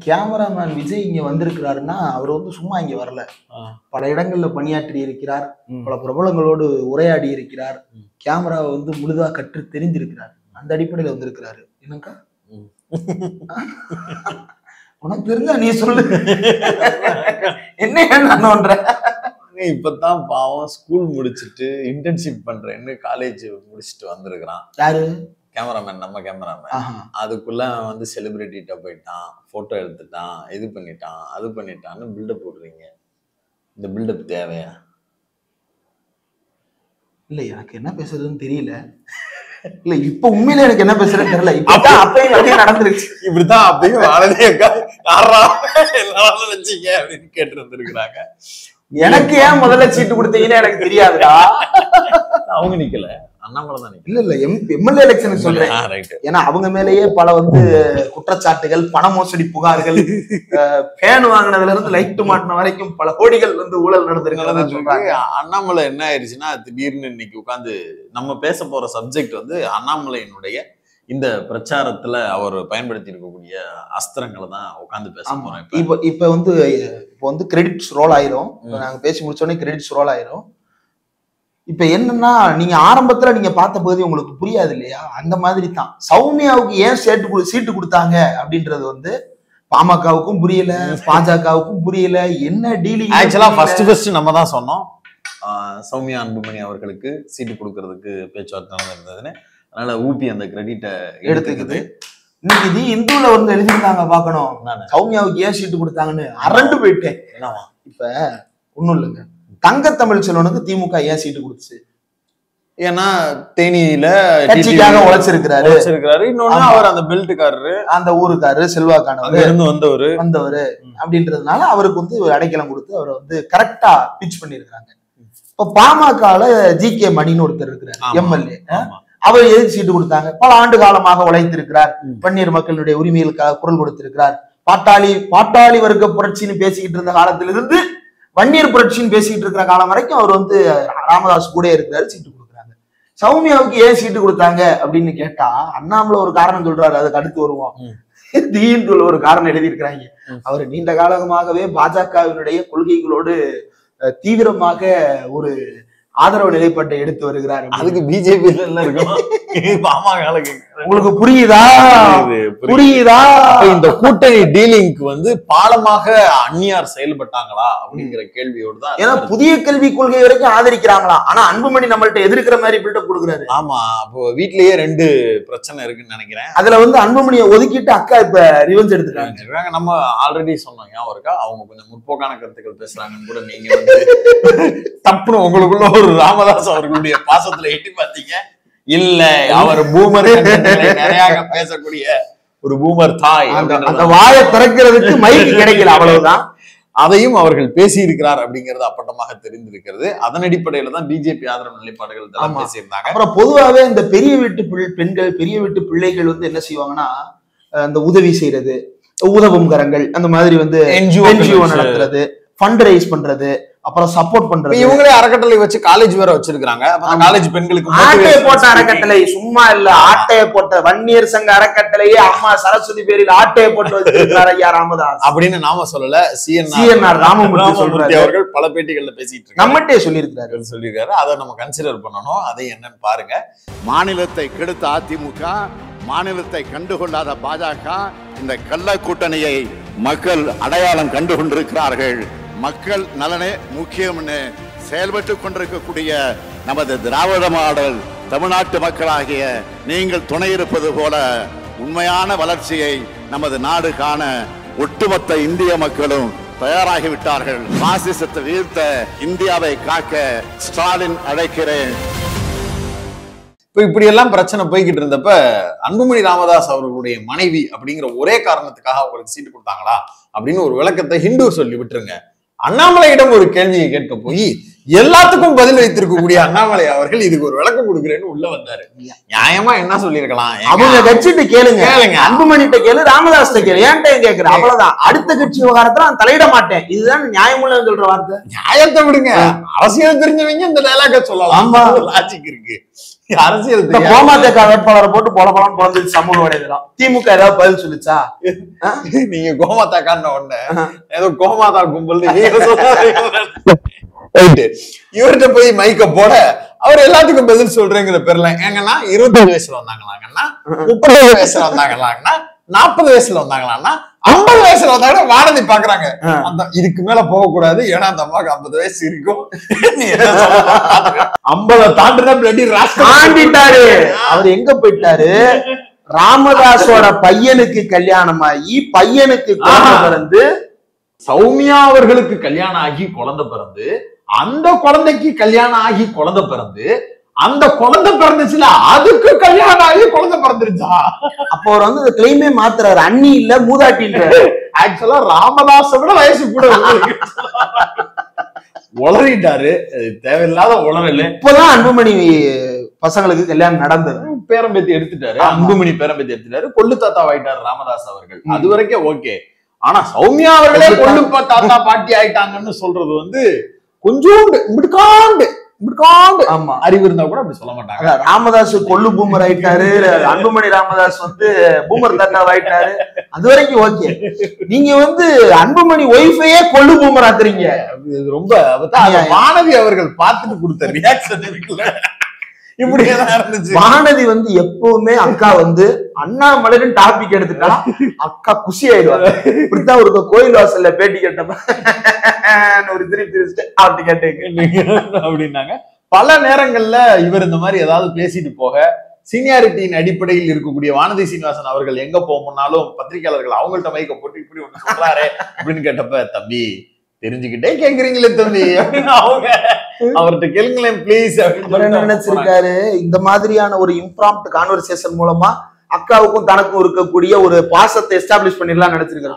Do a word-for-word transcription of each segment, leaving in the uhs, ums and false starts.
Cameraman Vijay இங்க வந்திருக்கிறாருன்னா அவர் வந்து சும்மா இங்க வரல. பல இடங்கள்ல பணியாற்றி இருக்கிறார், பல பிரபலங்களோடு உரையாடி இருக்கிறார், கேமராவை வந்து முழுதா கற்று தெரிஞ்சிருக்கிறார். அந்த அடிப்படையில வந்திருக்கிறாரு. என்னக்கா உனக்கு தெரிஞ்சா நீ சொல்லு. என்ன என்னன்ற இப்பதான் பாவம் ஸ்கூல் முடிச்சுட்டு இன்டர்ன்ஷிப் பண்றேன்னு காலேஜ் முடிச்சுட்டு வந்திருக்கிறான். யாரு? கேமராமேன், நம்ம கேமராமேன். அதுக்குள்ள வந்து செலிபிரிட்டிட்ட போயிட்டான், போட்டோ எடுத்துட்டான், இது பண்ணிட்டான், அது பண்ணிட்டான்னு பில்டப் போடுறீங்க. இந்த பில்டப் தேவையா? இல்ல எனக்கு என்ன பேசுறதுன்னு தெரியல. இல்ல இப்ப உண்மையில எனக்கு என்ன பேசுறேன்னு தெரியல. இப்பதான் அப்பயும் அப்படியே நடந்துருச்சு. இப்படிதான் அப்பயும் ஆனதே வச்சீங்க அப்படின்னு கேட்டு இருந்திருக்கிறாங்க. எனக்கு ஏன் முதல்ல சீட்டு கொடுத்தீங்கன்னு எனக்கு தெரியாதுடா. அவங்க நிக்கல, அண்ணாமலை தான் நிக்கல. இல்ல இல்ல எம்எல்ஏ எலெக்ஷனுக்கு சொல்றேன். ஏன்னா அவங்க மேலேயே பல வந்து குற்றச்சாட்டுகள், பண மோசடி புகார்கள், பேன் வாங்கினதுல இருந்து லைட் மாட்டின வரைக்கும் பல கோடிகள் வந்து ஊழல் நடந்திருக்கிறதா சொல்றாங்க. அண்ணாமலை என்ன ஆயிடுச்சுன்னா திடீர்னு இன்னைக்கு உட்காந்து நம்ம பேச போற சப்ஜெக்ட் வந்து அண்ணாமலையினுடைய இந்த பிரச்சாரத்துல அவர் பயன்படுத்தி இருக்கக்கூடிய அஸ்திரங்களை தான் உட்காந்து பேச போறோம். இப்ப இப்ப வந்து இப்ப வந்து கிரெடிட்ஸ் ரோல் ஆயிரும். நாங்க பேசி முடிச்சோடனே கிரெடிட்ஸ் ரோல் ஆயிரும். இப்ப என்னன்னா, நீங்க ஆரம்பத்துல நீங்க பார்த்த பகுதி உங்களுக்கு புரியாது இல்லையா? அந்த மாதிரி தான் சௌமியாவுக்கு ஏன் சேட்டு சீட்டு கொடுத்தாங்க அப்படின்றது வந்து பாமகவுக்கும் புரியல, பாஜகவுக்கும் புரியல. என்ன டீலிங்? ஆக்சுவலா ஃபர்ஸ்ட் ஃபர்ஸ்ட் நம்ம தான் சொன்னோம் சௌமியா அன்புமணி அவர்களுக்கு சீட்டு கொடுக்கறதுக்கு பேச்சுவார்த்தை நடந்திருந்ததுன்னு. அதனால ஊபி அந்த கிரெடிட்டை எடுத்துக்குது. இன்னைக்கு இது இந்துல வந்து எழுதிருந்தாங்க பாக்கணும், சௌமியாவுக்கு ஏன் சீட்டு கொடுத்தாங்கன்னு. அரண்டு போயிட்டேன். இப்ப ஒண்ணும் இல்லைங்க, தங்க தமிழ் செல்வனுக்கு திமுக ஏன் சீட்டு கொடுத்துச்சு? ஏன்னா தேனியில கட்சிக்காக உழைச்சிருக்கிறாரு உழைச்சிருக்கிறாரு இன்னொன்னு அவர் அந்த பெல்ட்டுக்காரரு, அந்த ஊருக்காரரு, செல்வாக்கானவர் இருந்து வந்தவரு வந்தவரு அப்படின்றதுனால அவருக்கு வந்து அடைக்கலம் கொடுத்து அவரை வந்து கரெக்டா பிச் பண்ணிருக்காங்க. இப்ப பாமகல ஜி கே மணின்னு ஒருத்தர் இருக்கிறார், எம்எல்ஏ. அவர் எதுக்கு சீட்டு கொடுத்தாங்க? பல ஆண்டு காலமாக உழைத்திருக்கிறார், வன்னியர் மக்களுடைய உரிமைகளுக்காக குரல் கொடுத்திருக்கிறார். பாட்டாளி பாட்டாளி வர்க்க புரட்சின்னு பேசிக்கிட்டு இருந்த காலத்திலிருந்து வன்னியர் புரட்சின்னு பேசிக்கிட்டு இருக்கிற காலம் வரைக்கும் அவர் வந்து ராமதாஸ் கூட இருக்கிறாரு, சீட்டு கொடுக்குறாங்க. சௌமியாவுக்கு ஏன் சீட்டு கொடுத்தாங்க அப்படின்னு கேட்டா, அண்ணாமலை ஒரு காரணம் சொல்றாரு, அதுக்கு அடுத்து வருவோம். தீயின்றுள்ள ஒரு காரணம் எழுதியிருக்கிறாங்க. அவர் நீண்ட காலமாகவே பாஜகவினுடைய கொள்கைகளோடு தீவிரமாக ஒரு ஆதரவு நிலைப்பாட்டை எடுத்து வருகிறார். அதுக்கு பிஜேபி இருக்கும். உங்களுக்கு புரியுதா? புரியுதா? இந்த கூட்டணி டீலிங்க்கு வந்து பாலமாக அந்நியார் செயல்பட்டாங்களா அப்படிங்கிற கேள்வியோடு தான். ஏன்னா புதிய கல்விக் கொள்கை வரைக்கும் ஆதரிக்கிறாங்களா, ஆனா அன்புமணி நம்மள்ட்ட எதிர்க்கிற மாதிரி பில்டப் கொடுக்குறாரு. ஆமா, அப்போ வீட்லயே ரெண்டு பிரச்சனை இருக்குன்னு நினைக்கிறேன். அதுல வந்து அன்புமணியை ஒதுக்கிட்டு அக்கா இப்ப ரிவெஞ்ச் எடுத்துட்டாங்க. நம்ம ஆல்ரெடி சொன்னோம், ஞாபகம் இருக்கா? அவங்க கொஞ்சம் முற்போக்கான கருத்துக்கள் பேசுறாங்கன்னு கூட நீங்க வந்து தப்புன்னு உங்களுக்குள்ள ஒரு ராமதாஸ் அவர்களுடைய பாசத்துல எட்டி பார்த்தீங்க. இல்ல, அவர் பூமர் நிறைய பேசக்கூடிய ஒரு பூமர் தாய். அந்த வாயை திறக்கிறதுக்கு மைக்கு கிடைக்கல, அவ்வளவுதான். அதையும் அவர்கள் பேசி இருக்கிறார் அப்படிங்கிறது அப்பட்டமாக தெரிந்திருக்கிறது. அதன் அடிப்படையில தான் பிஜேபி ஆதரவு நிலைப்பாடுகள் பேசியிருந்தாங்க. அப்புறம் பொதுவாகவே இந்த பெரிய வீட்டு பெண்கள், பெரிய வீட்டு பிள்ளைகள் வந்து என்ன செய்வாங்கன்னா, இந்த உதவி செய்யறது, உதவும் கரங்கள், அந்த மாதிரி வந்து என்ஜிஓ நடத்துறது, ஃபண்ட் ரைஸ் பண்றது, அப்புறம் சப்போர்ட் பண்றது. இவங்களே அறக்கட்டளை வச்சு காலேஜ் வேற வச்சிருக்காங்க. காலேஜ் பெண்களுக்கு ஆட்டையை போட்ட அறக்கட்டளை சும்மா இல்ல, ஆட்டையை போட்ட வன்னியர் சங்க அறக்கட்டளையே அம்மா சரஸ்வதி பேரில் ஆட்டையை போட்டு வச்சிருக்காரு ஐயா ராமதாஸ் அப்படின்னு நாம சொல்லல. சிஎன்ஆர் ராமமூர்த்தி சொல்றாரு. அவர்கள் பல பேட்டிகள்ல பேசிட்டு இருக்காங்க, நம்மகிட்டே சொல்லியிருக்காரு சொல்லியிருக்காரு. அதை நம்ம கன்சிடர் பண்ணணும். அதை என்னன்னு பாருங்க. மாநிலத்தை கெடுத்த அதிமுக, மாநிலத்தை கண்டுகொள்ளாத பாஜக, இந்த கள்ள கூட்டணியை மக்கள் அடையாளம் கண்டு கொண்டிருக்கிறார்கள். மக்கள் நலனே முக்கியம்னு செயல்பட்டு கொண்டிருக்கக்கூடிய நமது திராவிட மாடல் தமிழ்நாட்டு மக்களாகிய நீங்கள் துணை இருப்பது போல உண்மையான வளர்ச்சியை நமது நாடு காண ஒட்டுமொத்த இந்திய மக்களும் தயாராகிவிட்டார்கள். பாசிசத்தை வீழ்த்த இந்தியாவை காக்க ஸ்டாலின் அழைக்கிறேன். இப்ப இப்படி எல்லாம் பிரச்சனை போய்கிட்டு இருந்தப்ப அன்புமணி ராமதாஸ் அவர்களுடைய மனைவி அப்படிங்கிற ஒரே காரணத்துக்காக அவங்களுக்கு சீட்டு கொடுத்தாங்களா அப்படின்னு ஒரு விளக்கத்தை ஹிந்து சொல்லி விட்டுருங்க. அண்ணாமலையிடம் ஒரு கேள்வியை கேட்க போய் எல்லாத்துக்கும் பதில் வைத்திருக்கக்கூடிய அண்ணாமலை அவர்கள் இதுக்கு ஒரு விளக்கம் கொடுக்குறேன்னு உள்ள வந்தாரு. நியாயமா என்ன சொல்லிருக்கலாம், அவங்க கட்சிட்டு கேளுங்க, கேளுங்க அன்புமணிட்ட கேளு, ராமதாஸ் கேளு, ஏன்ட்ட கேக்குறேன், அவ்வளவுதான். அடுத்த கட்சி விவகாரத்துல நான் தலையிட மாட்டேன், இதுதான் நியாயமுள்ள சொல்ற வார்த்தை. நியாயத்தை விடுங்க, அரசியல் தெரிஞ்சவங்க இந்த டைலாக சொல்லலாம், லாஜிக் இருக்கு. அரசியல் கோமாதேக வேட்பாளரை போட்டு போல போலாம் பிறந்துச்சு சமூக வலைதளம். திமுக ஏதாவது பதில் சொல்லிச்சா? நீங்க கோமாதாக்கான உடனே ஏதோ கோமாதா கும்பல் இவர்கிட்ட போய் மைக்க போட அவர் எல்லாத்துக்கும் பதில் சொல்றேங்கிற பேர்ல ஏங்கன்னா இருபத்தஞ்சு வயசுல வந்தாங்களாங்கன்னா, முப்பது வயசுல வந்தாங்களாங்கன்னா, நாற்பது வயசுல வந்தாங்களான்னா, ஐம்பது வயசுல வந்தாங்கன்னா வானதி பாக்குறாங்க. அந்த இதுக்கு மேல போக கூடாது, ஏன்னா அந்த அம்மாவுக்கு ஐம்பது வயசு இருக்கும். ஐம்பதை தாண்டினா பிளடி தாண்டிட்டாரு. அவர் எங்க போயிட்டாரு? ராமதாஸோட பையனுக்கு கல்யாணம் ஆகி பையனுக்கு குழந்தை பிறந்து, சௌமியா அவர்களுக்கு கல்யாணம் ஆகி குழந்தை பிறந்து, அந்த குழந்தைக்கு கல்யாணம் ஆகி குழந்தை பிறந்து, அந்த குழந்தை பிறந்துச்சுல அதுக்கு கல்யாணம் ஆகி குழந்தை பிறந்துருச்சா? அப்ப அவர் வந்து இந்த கிளைமே மாத்துறாரு, அண்ணி இல்ல மூதாட்டின்றாரு. ஆக்சுவலா ராமதாஸை விட வயசு கூட உளறிட்டாரு, தேவையில்லாத உளறல. இப்பதான் அன்புமணி பசங்களுக்கு கல்யாணம் நடந்தது, பேரம்பேத்தி எடுத்துட்டாரு, அன்புமணி பேரம்பேத்தி எடுத்துட்டாரு, கொள்ளு தாத்தா ஆயிட்டாரு ராமதாஸ் அவர்கள். அது வரைக்கும் ஓகே. ஆனா சௌமியா அவர்களே கொள்ளு தாத்தா பாட்டி ஆயிட்டாங்கன்னு சொல்றது வந்து கொஞ்சோண்டு இப்படிக்காண்டு இப்படிக்காண்டு ஆமா அறிவு இருந்தா கூட அப்படி சொல்ல மாட்டாங்க. ராமதாஸ் கொள்ளு பூமர் ஆயிட்டாரு, அன்புமணி ராமதாஸ் வந்து பூமர் தாத்தா ஆயிட்டாரு, அது வரைக்கும் ஓகே. நீங்க வந்து அன்புமணி ஒய்ஃபையே கொள்ளு பூமர் ஆக்குறீங்க, ரொம்ப மாணவி அவர்கள் பார்த்துட்டு கொடுத்த ரியாக்ஷன் இருக்குல்ல, இப்படியெல்லாம் இருந்துச்சு. வானதி வந்து எப்பவுமே அக்கா வந்து அண்ணாமலைன்னு டாபிக் எடுத்துட்டா அக்கா குஷி ஆயிடுவாங்க. இப்படித்தான் ஒரு கோயில் வாசல்ல பேட்டி கேட்டப்ப ஒரு திருப்பி திருச்சிட்டு அப்படி கேட்டேங்க அப்படின்னாங்க. பல நேரங்கள்ல இவர் இந்த மாதிரி ஏதாவது பேசிட்டு போக, சீனியாரிட்டியின் அடிப்படையில் இருக்கக்கூடிய வானதி சீனிவாசன் அவர்கள் எங்க போகணும்னாலும் பத்திரிகையாளர்கள் அவங்கள்ட்ட மைக்க போட்டு இப்படி ஒண்ணு சொல்றாரு அப்படின்னு கேட்டப்ப, தம்பி தெரிஞ்சுக்கிட்டே கேக்குறீங்களே தம்பி அப்படின்னு அவங்க அவர்கிட்ட கேளுங்களேன் பிளீஸ் அப்படின்னு நினைச்சிருக்காரு. இந்த மாதிரியான ஒரு இம்ப்ராம்ப்ட் கான்வர்சேஷன் மூலமா அக்காவுக்கும் தனக்கும் இருக்கக்கூடிய ஒரு பாசத்தை எஸ்டாப்ளிஷ் பண்ணிடலாம் நினைச்சிருக்காரு.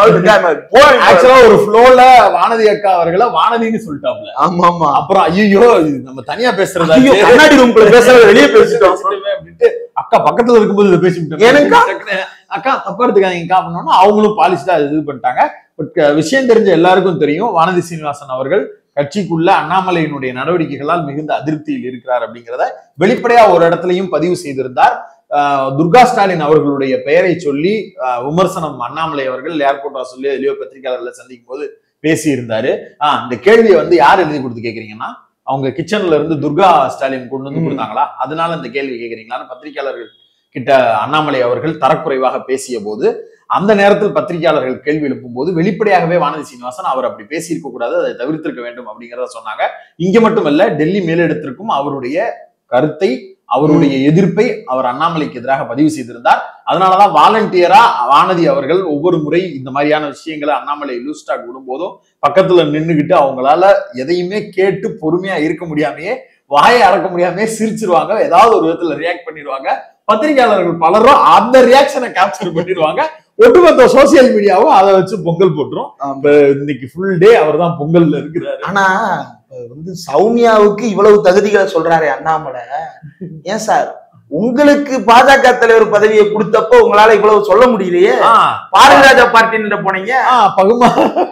பாசமா ஒரு ஃப்ளோல வானதி அக்கா அவர்களை வானதின்னு சொல்லிட்டாப்ல. ஆமா ஆமா. அப்புறம் ஐயோ நம்ம தனியா பேசுறதா, கண்ணாடி ரூம்குள்ள பேசுறது வெளியே பேசிட்டோம் அப்படின்ட்டு அக்கா பக்கத்துல இருக்கும்போது இதை பேசிவிட்டோம். எனக்கு அக்கா தப்பா எடுத்துக்காதீங்க அப்படின்னா அவங்களும் பாலிஷ்டா இது பண்ணிட்டாங்க. பட் விஷயம் தெரிஞ்ச எல்லாருக்கும் தெரியும், வானதி சீனிவாசன் அவர்கள் கட்சிக்குள்ள அண்ணாமலையினுடைய நடவடிக்கைகளால் மிகுந்த அதிருப்தியில் இருக்கிறார் அப்படிங்கிறத வெளிப்படையா ஒரு இடத்துலயும் பதிவு செய்திருந்தார். துர்கா ஸ்டாலின் அவர்களுடைய பெயரை சொல்லி விமர்சனம் அண்ணாமலை அவர்கள் ஏர்போர்ட் வாசல்ல எளியோ பத்திரிகையாளர்களை சந்திக்கும் போது பேசி இருந்தாரு. ஆஹ் இந்த கேள்வியை வந்து யார் எழுதி கொடுத்து கேக்குறீங்கன்னா, அவங்க கிச்சன்ல இருந்து துர்கா ஸ்டாலின் கொண்டு வந்து கொடுத்தாங்களா, அதனால இந்த கேள்வி கேட்கறீங்களான்னு பத்திரிகையாளர்கள் கிட்ட அண்ணாமலை அவர்கள் தரக்குறைவாக பேசிய போது, அந்த நேரத்தில் பத்திரிகையாளர்கள் கேள்வி எழுப்பும் போது வெளிப்படையாகவே வானதி சீனிவாசன் அவர் அப்படி பேசியிருக்க கூடாது, அதை தவிர்த்திருக்க வேண்டும் அப்படிங்கிறத சொன்னாங்க. இங்க மட்டுமல்ல, டெல்லி மேலிடத்திற்கும் அவருடைய கருத்தை, அவருடைய எதிர்ப்பை அவர் அண்ணாமலைக்கு எதிராக பதிவு செய்திருந்தார். அதனாலதான் வாலண்டியரா வானதி அவர்கள் ஒவ்வொரு முறை இந்த மாதிரியான விஷயங்களை அண்ணாமலை லூஸ்டாக் விடும்போதும் பக்கத்துல நின்றுகிட்டு அவங்களால எதையுமே கேட்டு பொறுமையா இருக்க முடியாமையே, வாயை அடக்க முடியாமே சிரிச்சிருவாங்க, ஏதாவது ஒரு விதத்துல ரியாக்ட் பண்ணிடுவாங்க. பத்திரிகையாளர்கள் பலரும் அந்த ரியாக்ஷனை கேப்சர் பண்ணிடுவாங்க. ஒட்டுமொத்த சோசியல் மீடியாவும் அதை வச்சு பொங்கல் போட்டுரும். இன்னைக்கு ஃபுல் டே அவர் தான் பொங்கல்ல இருக்கிறாரு. ஆனா வந்து சௌமியாவுக்கு இவ்வளவு தகுதிகளை சொல்றாரு அண்ணாமலை. ஏன் சார் உங்களுக்கு பாஜக தலைவர் பதவியை கொடுத்தப்போ உங்களால இவ்வளவு சொல்ல முடியலையே? பாரதிராஜா பார்ட்டின்னு போனீங்க, பகுமா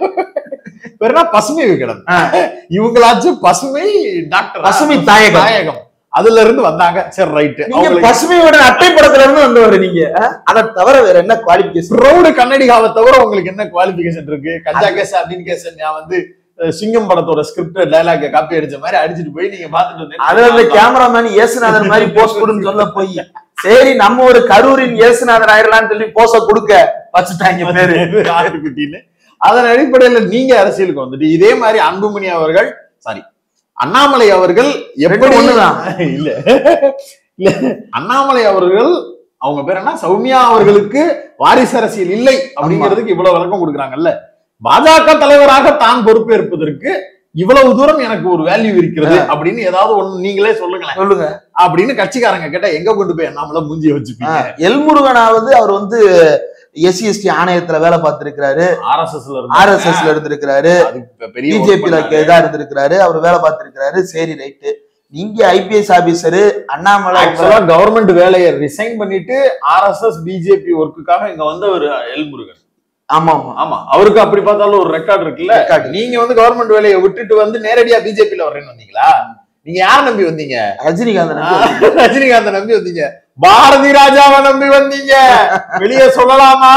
பேருனா பசுமை விகடன், இவங்களாச்சும் பசுமை டாக்டர், பசுமை தாயகம் தாயகம் அதுல இருந்து வந்தாங்க. சரி ரைட், நீங்க பசுமையோட அட்டை படத்துல இருந்து வந்தவரு நீங்க. அதை தவிர வேற என்ன குவாலிபிகேஷன்? ரோடு கண்ணடிகாவை தவிர உங்களுக்கு என்ன குவாலிபிகேஷன் இருக்கு? கஞ்சா கேஸ் அப்படின்னு கேஸ் நான் வந்து சிங்கம் படத்தோட ஸ்கிரிப்ட் டைலாக் காப்பி அடிச்ச மாதிரி அடிச்சுட்டு போய் நீங்க பாத்துட்டு வந்தீங்க. அது அந்த கேமராமேன் ஏசுநாதன் மாதிரி போஸ் கொடுன்னு சொல்ல போய், சரி நம்ம ஒரு கரூரின் ஏசுநாதன் ஆயிரலாம்னு சொல்லி போஸ கொடுக்க வச்சுட்டாங்க பேரு ஆட்டுக்குட்டின்னு. அதன் அடிப்படையில நீங்க அரசியலுக்கு வந்துட்டு இதே மாதிரி அன்புமணி அவர்கள், சாரி அண்ணாமலை அவர்கள் எப்படி ஒண்ணுதான் இல்ல இல்ல அண்ணாமலை அவர்கள் அவங்க பேர் என்ன, சௌமியா அவர்களுக்கு வாரிசு அரசியல் இல்லை அப்படிங்கிறதுக்கு இவ்வளவு விளக்கம் கொடுக்குறாங்கல்ல. பாஜக தலைவராக தான் பொறுப்பேற்பதற்கு இவ்வளவு தூரம் எனக்கு ஒரு வேல்யூ இருக்கிறது அப்படின்னு ஏதாவது ஒண்ணு நீங்களே சொல்லுங்களேன். சொல்லுங்க அப்படின்னு கட்சிக்காரங்க கேட்டா எங்க கொண்டு போய் அண்ணாமலை மூஞ்சிய வச்சுப்பீங்க? எல்முருகனாவது அவர் வந்து எஸ்சி எஸ்டி ஆணையத்துல வேலை பார்த்திருக்கிறாரு, ஆர்எஸ்எஸ்ல ஆர்எஸ்எஸ்ல இருந்திருக்கிறாரு, பிஜேபியில இதா இருந்திருக்கிறாரு, அவர் வேலை பார்த்திருக்கிறாரு. சரி ரைட்டு, நீங்க ஐபிஎஸ் ஆபீசரு அண்ணாமலை கவர்மெண்ட் வேலையை ரிசைன் பண்ணிட்டு ஆர்எஸ்எஸ் பிஜேபி ஒர்க்குக்காக இங்க வந்த ஒரு எல்முருகன். ஆமா ஆமா ஆமா அவருக்கு அப்படி பார்த்தாலும் ஒரு ரெக்கார்டு இருக்குல்ல. நீங்க வந்து கவர்மெண்ட் வேலையை விட்டுட்டு வந்து நேரடியா பிஜேபியில வர்றேன்னு வந்தீங்களா? நீங்க யார நம்பி வந்தீங்க? ரஜினிகாந்த் ரஜினிகாந்த் நம்பி வந்தீங்க, பாரதி ராஜாவை நம்பி வந்தீங்க. வெளியே சொல்லலாமா?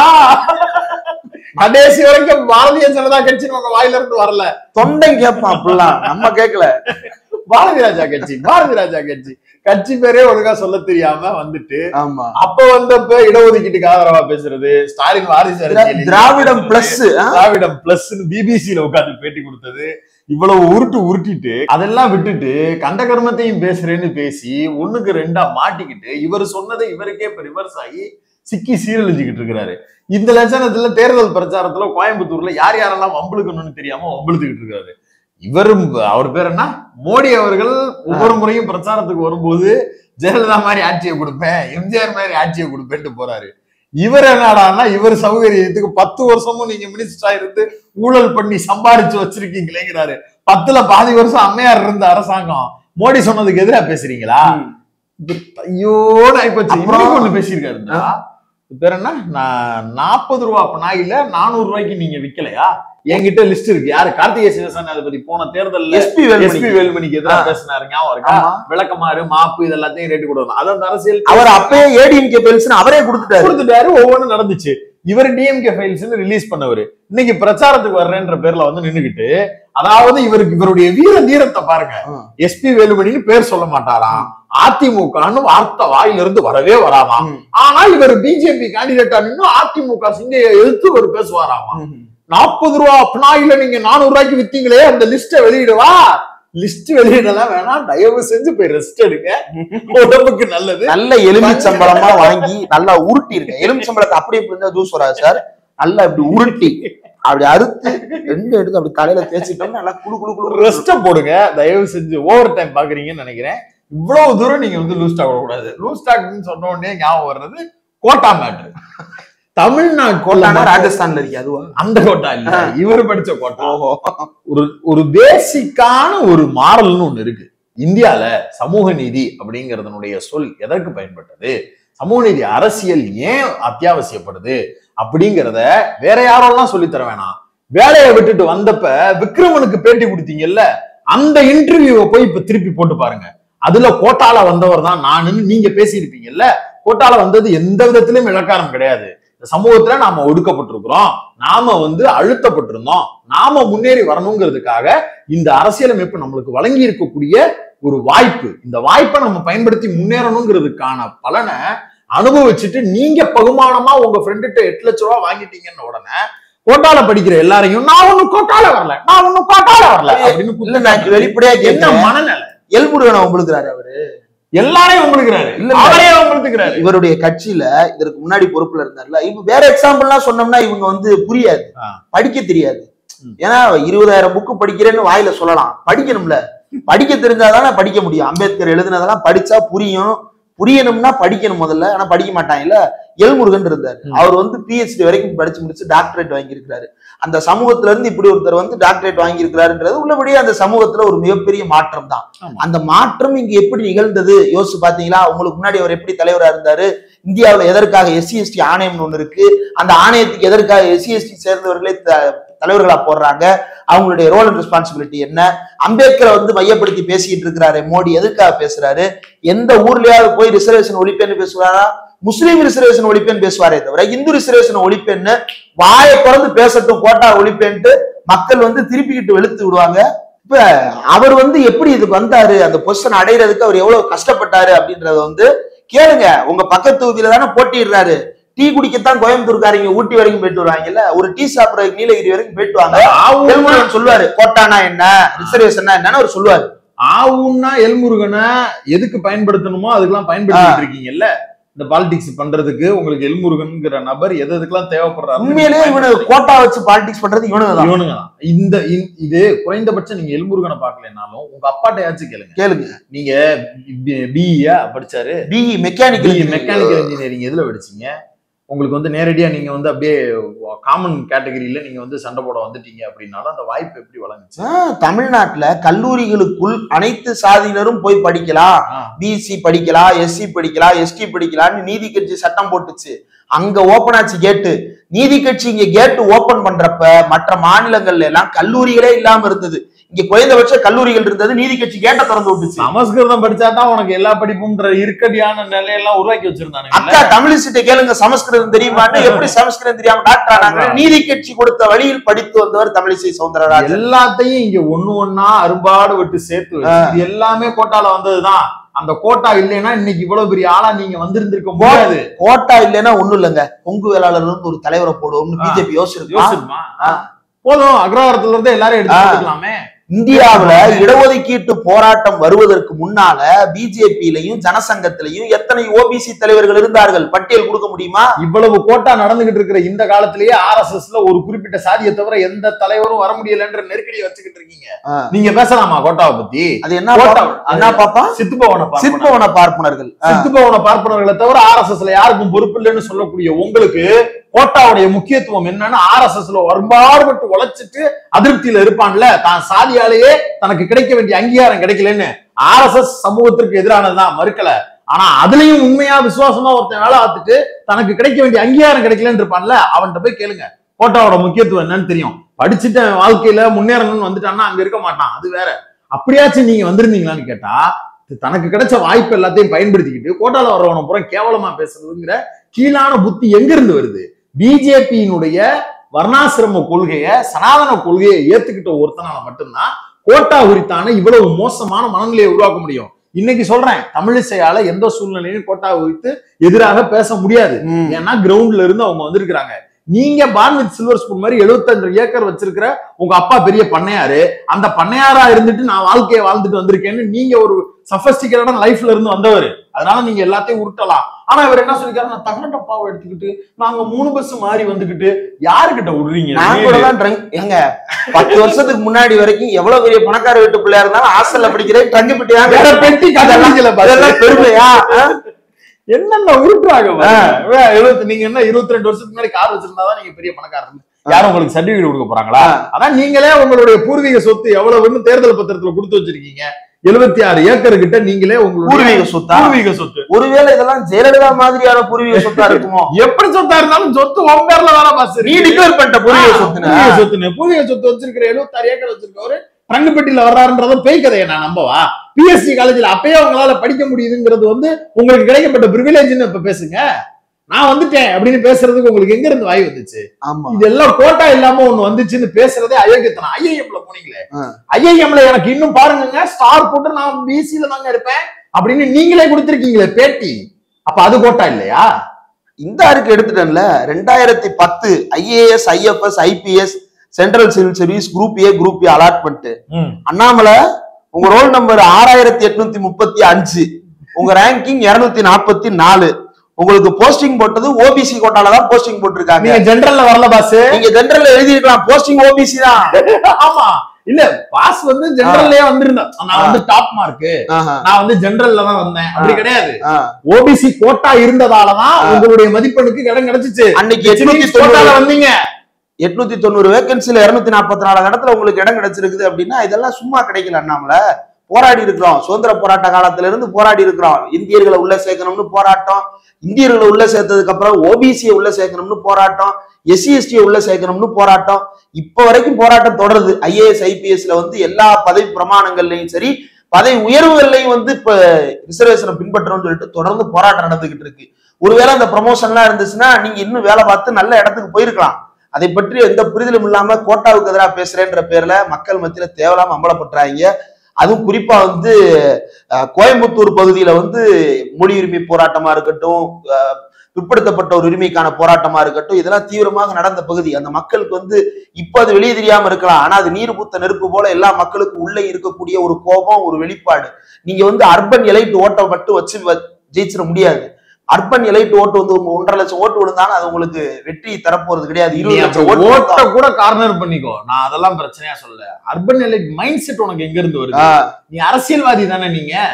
கடைசி வரைக்கும் பாரதிய ஜனதா கட்சி உங்க வாயில இருந்து வரல. தொண்டை கேட்பான் அப்படிலாம், நம்ம கேட்கல. பாரதி ராஜா கட்சி பாரதி ராஜா கட்சி கட்சி பேரே ஒழுங்கா சொல்ல தெரியாம வந்துட்டு அப்ப வந்தப்ப இடஒதுக்கீட்டுக்கு ஆதரவா பேசுறது, ஸ்டாலின் வாரிசு திராவிடம் பிளஸ் திராவிடம் பிளஸ் பிபிசியில உட்காந்து பேட்டி கொடுத்தது, இவ்வளவு உருட்டு உருட்டிட்டு அதெல்லாம் விட்டுட்டு கண்ட கர்மத்தையும் பேசுறேன்னு பேசி ஒண்ணுக்கு ரெண்டா மாட்டிக்கிட்டு இவர் சொன்னதை இவருக்கே இப்ப ரிவர்ஸ் ஆகி சிக்கி சீரழிஞ்சுக்கிட்டு இருக்கிறாரு. இந்த லட்சணத்துல தேர்தல் பிரச்சாரத்துல கோயம்புத்தூர்ல யார் யாரெல்லாம் வம்பளுக்கணும்னு தெரியாம வம்பளுத்துக்கிட்டு இருக்காரு. இவரும் அவர் பேர் என்ன, மோடி அவர்கள் ஒவ்வொரு முறையும் பிரச்சாரத்துக்கு வரும்போது ஜெயலலிதா மாதிரி ஆட்சியை கொடுப்பேன், எம்ஜிஆர் மாதிரி ஆட்சியை கொடுப்பேன்ட்டு போறாரு. இவர் என்னடான்னா இவர் சௌகரியத்துக்கு பத்து வருஷமும் நீங்க மினிஸ்டரா இருந்து ஊழல் பண்ணி சம்பாரிச்சு வச்சிருக்கீங்களேங்கிறாரு. பத்துல பாதி வருஷம் அம்மையார் இருந்த அரசாங்கம் மோடி சொன்னதுக்கு எதிராக பேசுறீங்களா? ஐயோ ஆயிப்போச்சு. இன்னைக்கு ஒண்ணு பேசியிருக்காரு, பேர் என்ன, நான் நாற்பது ரூபா நாயில நானூறு ரூபாய்க்கு நீங்க விக்கலையா? என்கிட்ட லிஸ்ட் இருக்கு. யாரு? கார்த்திகை சிவசாமி அதை பத்தி போன தேர்தல் எஸ்பி வேலுமணிக்கு எதிராக பேசினாரு, ஞாபகம் இருக்கா? விளக்கமாறு மாப்பு இது எல்லாத்தையும் ரேட்டு கொடுக்கணும். அது அந்த அரசியல் அவர் அப்பயே ஏடிஎம்கே ஃபைல்ஸ் அவரே கொடுத்துட்டாரு கொடுத்துட்டாரு ஒவ்வொன்றும் நடந்துச்சு. இவர் டிஎம்கே ஃபைல்ஸ் ரிலீஸ் பண்ணவரு இன்னைக்கு பிரச்சாரத்துக்கு வர்றேன்ற பேர்ல வந்து நின்னுகிட்டு, அதாவது இவருக்கு இவருடைய வீர தீரத்தை பாருங்க. எஸ்பி வேலுமணின்னு பேர் சொல்ல மாட்டாராம், அதிமுகன்னு வார்த்தை வாயில இருந்து வரவே வராமா. ஆனா இவர் பிஜேபி கேண்டிடேட்டா நின்று அதிமுக சிங்கையை எதிர்த்து ஒரு பேசுவாராமா. நாற்பது ரூபா பினாயில நீங்க நானூறு ரூபாய்க்கு வித்தீங்களே, அந்த லிஸ்ட வெளியிடுவா. லிஸ்ட் வெளியிடலாம் வேணாம், தயவு செஞ்சு போய் ரெஸ்ட் எடுங்க, உடம்புக்கு நல்லது. நல்ல எலுமிச்சம்பழமா வாங்கி நல்லா உருட்டி இருக்க. எலுமிச்சம்பழத்தை அப்படி இப்படி இருந்தா ஜூஸ் வராது சார். நல்லா இப்படி உருட்டி அப்படி அறுத்து ரெண்டு எடுத்து அப்படி தலையில தேய்ச்சிட்டோம்னா நல்லா குழு குழு குழு ரெஸ்ட போடுங்க தயவு செஞ்சு. ஓவர் டைம் பாக்குறீங்கன்னு நினைக்கிறேன். இவ்வளவு தூரம் நீங்க வந்து லூஸ் டாக் கூடாது. லூஸ் டாக்னு சொன்ன உடனே ஞாபகம் வர்றது கோட்டா மேட்ரு. தமிழ்நாடு கோட்டா ராஜஸ்தான்ல இருக்கு, அதுவா? அந்த கோட்டா இல்ல, இவர் படிச்ச கோட்டா. ஒரு ஒரு பேசிக்கான ஒரு மாரல்னு ஒண்ணு இருக்கு இந்தியால. சமூக நீதி அப்படிங்கறதனுடைய சொல் எதற்கு பயன்பட்டது, சமூக நீதி அரசியல் ஏன் அத்தியாவசியப்படுது அப்படிங்கிறத வேற யாரெல்லாம் சொல்லி தர வேணாம். வேலையை விட்டுட்டு வந்தப்ப விக்ரமனுக்கு பேட்டி கொடுத்தீங்கல்ல, அந்த இன்டர்வியூவை போய் இப்ப திருப்பி போட்டு பாருங்க. அதுல கோட்டால வந்தவர் தான் நானுன்னு நீங்க பேசியிருப்பீங்கல்ல. கோட்டால வந்தது எந்த விதத்திலும் இலக்காரம் கிடையாது. சமூகத்துல நாம ஒடுக்கப்பட்டிருக்கிறோம், நாம வந்து அழுத்தப்பட்டிருந்தோம், நாம முன்னேறி வரணுங்கிறதுக்காக இந்த அரசியலமைப்பு நம்மளுக்கு வழங்கி இருக்கக்கூடிய ஒரு வாய்ப்பு. இந்த வாய்ப்பை நம்ம பயன்படுத்தி முன்னேறணுங்கிறதுக்கான பலனை அனுபவிச்சுட்டு நீங்க பகுமானமா உங்க ஃப்ரெண்டுகிட்ட எட்டு லட்சம் ரூபாய் வாங்கிட்டீங்கன்னு உடனே கோட்டால படிக்கிற எல்லாரையும் நான் ஒன்னும் கோட்டால வரல நான் ஒன்னும் கோட்டால வரல அப்படின்னு வெளிப்படையா என்ன மனநிலை? எல்முருகனை உங்களுக்குறாரு அவரு, எல்லாரையும் உங்களுக்குறாரு, அவரே உங்களுக்குறாரு. இவருடைய கட்சியில இதற்கு முன்னாடி பொறுப்புல இருந்தார்ல, இப்ப வேற எக்ஸாம்பிள்லாம் சொன்னோம்னா இவங்க வந்து புரியாது, படிக்க தெரியாது. ஏன்னா இருபதாயிரம் புக்கு படிக்கிறேன்னு வாயில சொல்லலாம், படிக்கணும்ல. படிக்க தெரிஞ்சாதானே படிக்க முடியும். அம்பேத்கர் எழுதுனதெல்லாம் படிச்சா புரியும், புரியணும்னா படிக்கணும் முதல்ல. ஆனா படிக்க மாட்டாங்கல்ல. எல்முருகன் இருந்தாரு, அவர் வந்து பிஹெச்டி வரைக்கும் படிச்சு முடிச்சு டாக்டரேட் வாங்கியிருக்கிறாரு. அந்த சமூகத்துல இருந்து இப்படி ஒருத்தர் வந்து டாக்டரேட் வாங்கியிருக்கிறாருன்றது உள்ளபடியே அந்த சமூகத்துல ஒரு மிகப்பெரிய மாற்றம் தான். அந்த மாற்றம் இங்க எப்படி நிகழ்ந்தது யோசிச்சு பாத்தீங்களா? உங்களுக்கு முன்னாடி அவர் எப்படி தலைவரா இருந்தாரு? இந்தியாவில எதற்காக எஸ்சி எஸ்டி ஆணையம்னு ஒண்ணு இருக்கு, அந்த ஆணையத்துக்கு எதற்காக எஸ்சி எஸ்டி சேர்ந்தவர்களே தலைவர்களா போடுறாங்க, அவங்களுடைய ரோல் அண்ட் ரெஸ்பான்சிபிலிட்டி என்ன? அம்பேத்கரை வந்து மையப்படுத்தி பேசிட்டு இருக்கிறாரு மோடி, எதுக்காக பேசுறாரு? எந்த ஊர்லயாவது போய் ரிசர்வேஷன் ஒழிப்பேன்னு பேசுவாரா? முஸ்லீம் ரிசர்வேஷன் ஒழிப்பேன்னு பேசுவாரே தவிர இந்து ரிசர்வேஷன் ஒழிப்பேன்னு வாயை திறந்து பேசட்டும், கோட்டா ஒழிப்பேன்ட்டு மக்கள் வந்து திருப்பிக்கிட்டு வெளுத்து விடுவாங்க. இப்ப அவர் வந்து எப்படி இதுக்கு வந்தாரு, அந்த பொசிஷன் அடைகிறதுக்கு அவர் எவ்வளவு கஷ்டப்பட்டாரு அப்படின்றத வந்து கேளுங்க. உங்க பக்கத்து தொகுதியில தானே போட்டிடுறாரு. டீ குடிக்கத்தான் கோயம்புத்தூர்காரங்க ஊட்டி வரைக்கும் போயிட்டு வருவாங்கல்ல, ஒரு டீ சாப்பிடறதுக்கு நீலகிரி வரைக்கும் போயிட்டு வாங்க. சொல்லுவாரு கோட்டானா என்ன, ரிசர்வேஷன் என்னன்னு அவர் சொல்லுவாரு. ஆவுன்னா எல்முருகனை எதுக்கு பயன்படுத்தணுமோ அதுக்கெல்லாம் பயன்படுத்திட்டு இருக்கீங்கல்ல. இந்த பாலிடிக்ஸ் பண்றதுக்கு உங்களுக்கு எல்முருகன்ங்கிற நபர் எது எதுக்கெல்லாம் தேவைப்படுறாரு? உண்மையிலேயே இவனு கோட்டா வச்சு பாலிடிக்ஸ் பண்றது இவனுங்க இவனுங்க தான். இந்த இது குறைந்தபட்சம் நீங்க எல்முருகனை பாக்கலனாலும் உங்க அப்பாட்டையாச்சும் கேளுங்க கேளுங்க நீங்க பிஇயா படிச்சாரு, பிஇ மெக்கானிக்கல் மெக்கானிக்கல் இன்ஜினியரிங் எதுல படிச்சீங்க? உங்களுக்கு வந்து நேரடியா நீங்க வந்து அப்படியே காமன் கேட்டகரியில நீங்க வந்து சண்டை போட வந்துட்டீங்க அப்படின்னாலும் அந்த வாய்ப்பு எப்படி வழங்குச்சு? தமிழ்நாட்டுல கல்லூரிகளுக்குள் அனைத்து சாதியினரும் போய் படிக்கலாம், பிசி படிக்கலாம், எஸ்சி படிக்கலாம், எஸ்டி படிக்கலாம்னு நீதி கட்சி சட்டம் போட்டுச்சு. அங்க ஓபன் ஆச்சு கேட்டு. நீதி கட்சி இங்க கேட்டு ஓபன் பண்றப்ப மற்ற மாநிலங்கள்ல எல்லாம் கல்லூரிகளே இல்லாம இருந்தது. இங்க குறைந்தபட்ச கல்லூரிகள் இருந்தது, நீதி கட்சி கேட்ட திறந்து விட்டுச்சு. சமஸ்கிருதம் படிச்சாதான் உனக்கு எல்லா படிப்புன்ற இருக்கடியான நிலையெல்லாம் உருவாக்கி வச்சிருந்தாங்க. அக்கா தமிழிசிட்ட கேளுங்க, சமஸ்கிருதம் தெரியுமான்னு. எப்படி சமஸ்கிருதம் தெரியாம டாக்டர் ஆனாங்க? நீதி கட்சி கொடுத்த வழியில் படித்து வந்தவர் தமிழிசை சவுந்தரராஜன். எல்லாத்தையும் இங்க ஒண்ணு ஒன்னா அரும்பாடு விட்டு சேர்த்து இது எல்லாமே கோட்டால வந்ததுதான். அந்த கோட்டா இல்லைன்னா இன்னைக்கு இவ்வளவு பெரிய ஆளா நீங்க வந்திருந்திருக்க முடியாது. கோட்டா இல்லைன்னா ஒண்ணும் இல்லைங்க, பொங்கு வேளாளர் ஒரு தலைவரை போடுவோம்னு பிஜேபி யோசிச்சு யோசிச்சுமா போதும். அக்ரஹாரத்துல இருந்து எல்லாரும் எடுத்துக்கலாமே. இந்தியாவுல இடஒதுக்கீட்டு போராட்டம் வருவதற்கு முன்னால பிஜேபியிலையும் ஜனசங்கத்திலையும் எத்தனை ஓபிசி தலைவர்கள் இருந்தார்கள், பட்டியல் கொடுக்க முடியுமா? இவ்வளவு கோட்டா நடந்துகிட்டு இருக்கிற இந்த காலத்திலேயே ஆர் எஸ் எஸ்ல ஒரு குறிப்பிட்ட சாதியை தவிர எந்த தலைவரும் வர முடியலன்ற நெருக்கடியை வச்சுக்கிட்டு இருக்கீங்க. நீங்க பேசலாமா கோட்டாவை பத்தி? அது என்ன என்ன பாப்பா? சித்துபவன சித்துபவன பார்ப்பனர்கள் சித்துபவன பார்ப்பனர்களை தவிர ஆர் எஸ் எஸ்ல யாருக்கும் பொறுப்பு இல்லைன்னு சொல்லக்கூடிய உங்களுக்கு கோட்டாவுடைய முக்கியத்துவம் என்னன்னு ஆர் எஸ் எஸ்ல வரும்பாடுபட்டு உழைச்சிட்டு அதிருப்தியில இருப்பான்ல, தான் சாதியாலேயே தனக்கு கிடைக்க வேண்டிய அங்கீகாரம் கிடைக்கலன்னு. ஆர் எஸ் எஸ் சமூகத்திற்கு எதிரானதுதான், மறுக்கல. ஆனா அதுலயும் உண்மையா விசுவாசமா ஒருத்தன் வேலை பார்த்துட்டு தனக்கு கிடைக்க வேண்டிய அங்கீகாரம் கிடைக்கலன்னு இருப்பான்ல, அவன்கிட்ட போய் கேளுங்க கோட்டாவோட முக்கியத்துவம் என்னன்னு தெரியும். படிச்சுட்டு வாழ்க்கையில முன்னேறணும்னு வந்துட்டான்னா அங்க இருக்க மாட்டான், அது வேற. அப்படியாச்சும் நீங்க வந்திருந்தீங்களான்னு கேட்டா தனக்கு கிடைச்ச வாய்ப்பு எல்லாத்தையும் பயன்படுத்திக்கிட்டு கோட்டால வர்றவன புறம் கேவலமா பேசுறதுங்கிற கீழான புத்தி எங்க இருந்து வருது? பிஜேபியினுடைய வர்ணாசிரம கொள்கைய சனாதன கொள்கையை ஏத்துக்கிட்ட ஒருத்தனால மட்டும்தான் கோட்டா குறித்தான இவ்வளவு மோசமான மனநிலையை உருவாக்க முடியும். இன்னைக்கு சொல்றேன், தமிழிசையால எந்த சூழ்நிலையும் கோட்டா குறித்து எதிராக பேச முடியாது. ஏன்னா கிரவுண்ட்ல இருந்து அவங்க வந்திருக்கிறாங்க. நீங்க பான் வித் சில்வர் ஸ்பூன் மாதிரி எழுபத்தஞ்சு ஏக்கர் வச்சிருக்கிற உங்க அப்பா பெரிய பண்ணையாரு, அந்த பண்ணையாரா இருந்துட்டு நான் வாழ்க்கையை வாழ்ந்துட்டு வந்திருக்கேன்னு நீங்க ஒரு சஃபஸ்டிகேட்டான லைஃப்ல இருந்து வந்தவர். அதனால நீங்க எல்லாத்தையும் உருட்டலாம். ஆனா இவர் என்ன சொல்லிருக்காரு, நான் தகன டப்பாவை எடுத்துக்கிட்டு நாங்க மூணு பஸ் மாறி வந்துகிட்டு யாருக்கிட்ட விடுறீங்க? ஏங்க பத்து வருஷத்துக்கு முன்னாடி வரைக்கும் எவ்வளவு பெரிய பணக்கார வீட்டு பிள்ளையா இருந்தாலும் ஹாஸ்டல்ல படிக்கிறேன் தங்கி பெட்டி பெருமையா என்னென்ன உருட்டுறாங்க. நீங்க என்ன இருபத்தி ரெண்டு வருஷத்துக்கு முன்னாடி கார் வச்சிருந்தாதான் நீங்க பெரிய பணக்காரங்க. யாரும் உங்களுக்கு சர்டிபிகேட் கொடுக்க போறாங்களா? அதான் நீங்களே உங்களுடைய பூர்வீக சொத்து எவ்வளவுன்னு தேர்தல் பத்திரத்துல கொடுத்து வச்சிருக்கீங்க. எழுபத்தி ஆறு ஏக்கர் கிட்ட நீங்களே உங்களுக்கு பூர்வீக சொத்தா? பூர்வீக சொத்து. ஒருவேளை இதெல்லாம் ஜெயலலிதா மாதிரியான பூர்வீக சொத்தா இருக்குமோ? எப்படி சொத்தா இருந்தாலும் சொத்து உங்க பேர்ல தானே பாஸ். நீ டிக்ளேர் பண்ணிட்ட பூர்வீக சொத்து. பூர்வீக சொத்துன்னு பூர்வீக சொத்து வச்சிருக்கிற எழுபத்தி ஆறு ஏக்கர் வச்சிருக்கவரு ட்ரங்கு பெட்டியில வர்றாருன்றத பேய் கதையை நான் நம்பவா? பிஎஸ்சி காலேஜ்ல அப்பயே அவங்களால படிக்க முடியுதுங்கிறது வந்து உங்களுக்கு கிடைக்கப்பட்ட பிரிவிலேஜ்னு இப்ப பேசுங்க. நான் வந்துட்டேன் அப்படின்னு பேசுறதுக்கு உங்களுக்கு எங்க இருந்து வாய் வந்துச்சு? இதெல்லாம் கோட்டா இல்லாம ஒண்ணு வந்துச்சுன்னு பேசுறதே அயோக்கியத்தனம். ஐஐஎம்ல போனீங்களே, ஐஐஎம்ல எனக்கு இன்னும் பாருங்க ஸ்டார் போட்டு நான் பிசில தாங்க இருப்பேன் அப்படின்னு நீங்களே கொடுத்திருக்கீங்களே பேட்டி. அப்ப அது கோட்டா இல்லையா? இந்த அறிக்கை எடுத்துட்டேன்ல, ரெண்டாயிரத்தி பத்து IAS IFS IPS central civil service group A group A allotment. Annamalai உங்க ரோல் நம்பர் ஆறாயிரத்தி எட்நூத்தி முப்பத்தி அஞ்சு, உங்க ரேங்கிங் இருநூத்தி நாற்பத்தி நாலு. உங்களுக்கு போஸ்டிங் போட்டது ஓபிசி கோட்டால தான் போஸ்டிங் போட்டிருக்காங்க. நீங்க ஜெனரல்ல வரல பாஸ். நீங்க ஜெனரல்ல எழுதி இருக்கலாம், போஸ்டிங் ஓபிசி தான். ஆமா, இல்ல பாஸ் வந்து ஜெனரல்லே வந்திருந்தேன். நான் வந்து டாப் மார்க், நான் வந்து ஜெனரல்ல தான் வந்தேன் அப்படி கிடையாது. ஓபிசி கோட்டா இருந்ததாலதான் உங்களுடைய மதிப்பெண்ணுக்கு இடம் கிடைச்சிச்சு. அன்னைக்கு எட்நூத்தி கோட்டால வந்தீங்க. எட்நூத்தி தொண்ணூறு வேகன்சில இருநூத்தி நாற்பத்தி நாலு இடத்துல உங்களுக்கு இடம் கிடைச்சிருக்குது அப்படின்னா இதெல்லாம் சும்மா கிடைக்கல. அண்ணாமலை போராடி இருக்கிறோம், சுதந்திர போராட்ட காலத்துல இருந்து போராடி இருக்கிறோம். இந்தியர்களை உள்ள சேர்க்கணும்னு போராட்டம், இந்தியர்களை உள்ள சேர்த்ததுக்கு அப்புறம் ஓபிசியை உள்ள சேர்க்கணும்னு போராட்டம், எஸ்சி எஸ்டியை உள்ள சேர்க்கணும்னு போராட்டம். இப்ப வரைக்கும் போராட்டம் தொடருது. ஐஏஎஸ் ஐபிஎஸ்ல வந்து எல்லா பதவி பிரமாணங்கள்லயும் சரி, பதவி உயர்வுகள்லையும் வந்து இப்ப ரிசர்வேஷனை பின்பற்றணும்னு சொல்லிட்டு தொடர்ந்து போராட்டம் நடந்துகிட்டு இருக்கு. ஒருவேளை அந்த ப்ரமோஷன்லாம் இருந்துச்சுன்னா நீங்க இன்னும் வேலை பார்த்து நல்ல இடத்துக்கு போயிருக்கலாம். அதை பற்றி எந்த புரிதலும் இல்லாம கோட்டாவுக்கு எதிராக பேசுறேன்ற பேர்ல மக்கள் மத்தியில தேவையில்லாம அம்பலப்படுறாங்க. அதுவும் குறிப்பா வந்து கோயம்புத்தூர் பகுதியில வந்து மொழி உரிமை போராட்டமா இருக்கட்டும், பிற்படுத்தப்பட்ட ஒரு உரிமைக்கான போராட்டமா இருக்கட்டும், இதெல்லாம் தீவிரமாக நடந்த பகுதி. அந்த மக்களுக்கு வந்து இப்ப அது வெளியே தெரியாம இருக்கலாம், ஆனா அது நீர் பூத்த நெருப்பு போல எல்லா மக்களுக்கும் உள்ளே இருக்கக்கூடிய ஒரு கோபம், ஒரு வெளிப்பாடு. நீங்க வந்து அர்பன் எலைட் ஓட்டை மட்டும் வச்சு ஜெயிச்சிட முடியாது. அர்பன் எலைட் ஓட்டு வந்து உங்க ஒன்றரை லட்சம் ஓட்டு விழுந்தாலும் அது உங்களுக்கு வெற்றி தரப்போறது கிடையாது. இருபது லட்சம் ஓட்ட கூட கார்னர் பண்ணிக்கோ, நான் அதெல்லாம் பிரச்சனையா சொல்ல. அர்பன் எலைட் மைண்ட் செட் உனக்கு எங்க இருந்து வருது? நீ அரசியல்வாதி தானே, நீங்க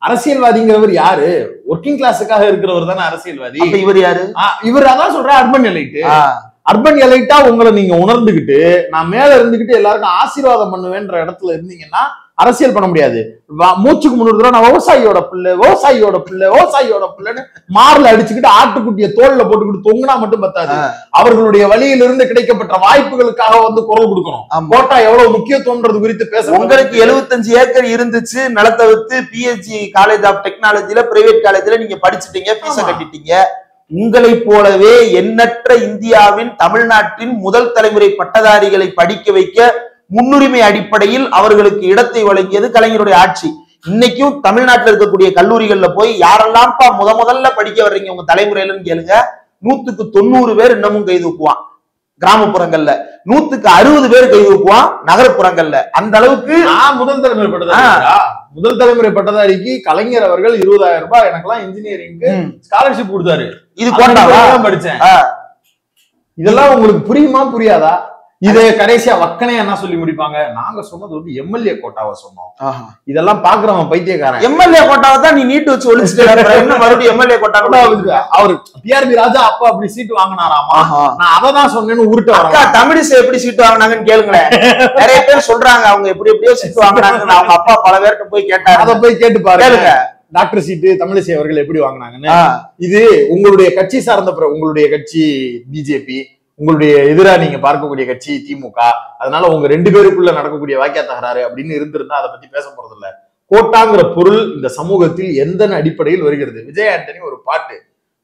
அரசியல்வாதிங்கிறவர் யாரு? ஒர்க்கிங் கிளாஸுக்காக இருக்கிறவர் தானே அரசியல்வாதி. இவர் யாரு? இவர் அதான் சொல்ற அர்பன் எலைட். அர்பன் எலைட்டா உங்களை நீங்க உணர்ந்துகிட்டு நான் மேல இருந்துகிட்டு எல்லாருக்கும் ஆசீர்வாதம் பண்ணுவேன்ற இடத்துல இருந்தீங்கன்னா அரசியல் பண்ண முடியாது. மூச்சுக்கு முன்னூறு தடவை நான் விவசாயியோட பிள்ளை விவசாயியோட பிள்ளை விவசாயியோட பிள்ளைன்னு மார்ல அடிச்சுக்கிட்டு ஆட்டுக்குட்டிய தோல்ல போட்டுக்கிட்டு தொங்குனா மட்டும் பத்தாது. அவர்களுடைய வழியிலிருந்து கிடைக்கப்பட்ட வாய்ப்புகளுக்காக வந்து குரல் கொடுக்கணும். கோட்டா எவ்வளவு முக்கியத்துவம்ன்றது குறித்து பேச. உங்களுக்கு எழுபத்தஞ்சு ஏக்கர் இருந்துச்சு, நிலத்தை வித்து பிஹெச்டி காலேஜ் ஆஃப் டெக்னாலஜில பிரைவேட் காலேஜ்ல நீங்க படிச்சுட்டீங்க, பீஸ கட்டிட்டீங்க. உங்களை போலவே எண்ணற்ற இந்தியாவின் தமிழ்நாட்டின் முதல் தலைமுறை பட்டதாரிகளை படிக்க வைக்க முன்னுரிமை அடிப்படையில் அவர்களுக்கு இடத்தை வழங்கியது கலைஞருடைய ஆட்சி. இன்னைக்கும் தமிழ்நாட்டில் இருக்கக்கூடிய கல்லூரிகள்ல போய் யாரெல்லாம்ப்பா முத முதல்ல படிக்க வர்றீங்க உங்க தலைமுறையிலன்னு கேளுங்க, நூத்துக்கு தொண்ணூறு பேர் இன்னமும் கை தூக்குவான். கிராமப்புறங்கள்ல நூத்துக்கு அறுபது பேர் கை தூக்குவான் நகர்ப்புறங்கள்ல. அந்த அளவுக்கு முதல் தலைமுறை பட்டதாரி முதல் தலைமுறை பட்டதாரிக்கு கலைஞர் அவர்கள் இருபதாயிரம் ரூபாய் எனக்கெல்லாம் இன்ஜினியரிங்க்கு ஸ்காலர்ஷிப் கொடுத்தாரு. இது கோட்டாதான் படிச்சேன். இதெல்லாம் உங்களுக்கு புரியுமா புரியாதா? இதை கடைசியா வக்கனே என்ன சொல்லி முடிப்பாங்க, நாங்க சொன்னது வந்து எம்எல்ஏ கோட்டாவை சொன்னோம். இதெல்லாம் பாக்குறவன் பைத்தியக்காரன். எம்எல்ஏ கோட்டாவை தான் நீ நீட்டு வச்சு ஒழிச்சுட்டு மறுபடியும் எம்எல்ஏ கோட்டா அவரு டிஆர்பி ராஜா அப்ப அப்படி சீட்டு வாங்கினாராமா, நான் அததான் சொன்னேன்னு உருட்ட. தமிழிசை எப்படி சீட்டு வாங்கினாங்கன்னு கேளுங்களேன். நிறைய பேர் சொல்றாங்க அவங்க எப்படி எப்படியோ சீட்டு வாங்கினாங்கன்னு. அவங்க அப்பா பல பேர்கிட்ட போய் கேட்டாங்க, அதை போய் கேட்டு பாருங்க. டாக்டர் சீட்டு தமிழிசை அவர்கள் எப்படி வாங்கினாங்கன்னு. இது உங்களுடைய கட்சி சார்ந்த, உங்களுடைய கட்சி பிஜேபி, உங்களுடைய எதிரா நீங்க பார்க்கக்கூடிய கட்சி திமுக. அதனால உங்க ரெண்டு பேருக்குள்ள நடக்கக்கூடிய வாக்கிய தகராறு அப்படின்னு இருந்திருந்தா அதை பத்தி பேச போறது இல்ல. கோட்டாங்கிற பொருள் இந்த சமூகத்தில் எந்த அடிப்படையில் வருகிறது? விஜய் ஆண்டனி ஒரு பாட்டு,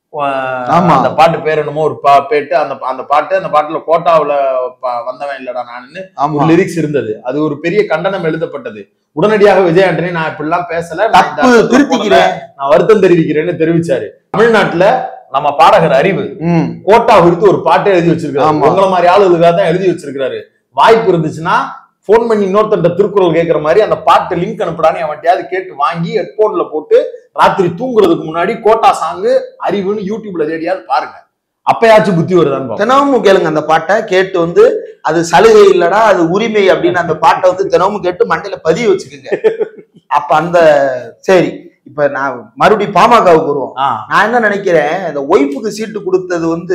அந்த பாட்டு பேர் என்னமோ ஒரு பா பேட்டு அந்த அந்த பாட்டு அந்த பாட்டுல கோட்டாவுல வந்தவன் இல்லடா நானுன்னு ஒரு லிரிக்ஸ் இருந்தது. அது ஒரு பெரிய கண்டனம் எழுதப்பட்டது. உடனடியாக விஜய் ஆண்டனி நான் இப்படிலாம் பேசல, திருத்திக்கிறேன், நான் வருத்தம் தெரிவிக்கிறேன்னு தெரிவிச்சாரு. தமிழ்நாட்டுல நம்ம பாடகர் அறிவு கோட்டா குறித்து ஒரு பாட்டை எழுதி வச்சிருக்காரு. உங்களை மாதிரி ஆளுகளுக்காக தான் எழுதி வச்சிருக்காரு. வாய்ப்பு இருந்துச்சுன்னா போன் பண்ணி இன்னொருத்தண்ட திருக்குறள் கேட்கிற மாதிரி அந்த பாட்டு லிங்க் அனுப்புறான்னு அவன்கிட்டயாவது கேட்டு வாங்கி ஹெட்போன்ல போட்டு ராத்திரி தூங்குறதுக்கு முன்னாடி கோட்டா சாங்கு அறிவுன்னு யூடியூப்ல தேடியாவது பாருங்க. அப்பயாச்சும் புத்தி வருதான்னு தினமும் கேளுங்க. அந்த பாட்டை கேட்டு வந்து அது சலுகை இல்லடா அது உரிமை அப்படின்னு அந்த பாட்டை வந்து தினமும் கேட்டு மண்டையில பதிய வச்சுக்கோங்க. அப்ப அந்த சரி இப்ப நான் மறுபடியும் பாமகவுக்கு வருவோம். நான் என்ன நினைக்கிறேன், இந்த ஒய்ஃபுக்கு சீட்டு கொடுத்தது வந்து